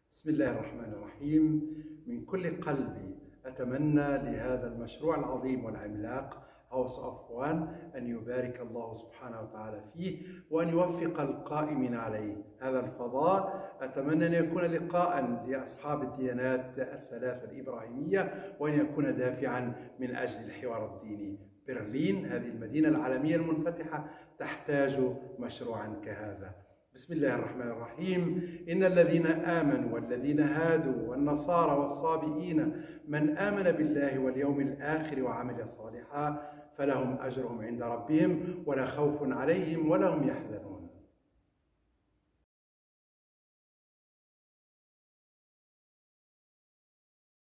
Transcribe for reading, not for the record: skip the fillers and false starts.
بسم الله الرحمن الرحيم. من كل قلبي أتمنى لهذا المشروع العظيم والعملاق House of One أن يبارك الله سبحانه وتعالى فيه وأن يوفق القائمين عليه. هذا الفضاء أتمنى أن يكون لقاء لأصحاب الديانات الثلاثة الإبراهيمية، وأن يكون دافعا من أجل الحوار الديني. برلين هذه المدينة العالمية المنفتحة تحتاج مشروعا كهذا. بسم الله الرحمن الرحيم. إن الذين آمنوا والذين هادوا والنصارى والصابئين من آمن بالله واليوم الآخر وعمل صالحا فلهم أجرهم عند ربهم ولا خوف عليهم ولا هم يحزنون.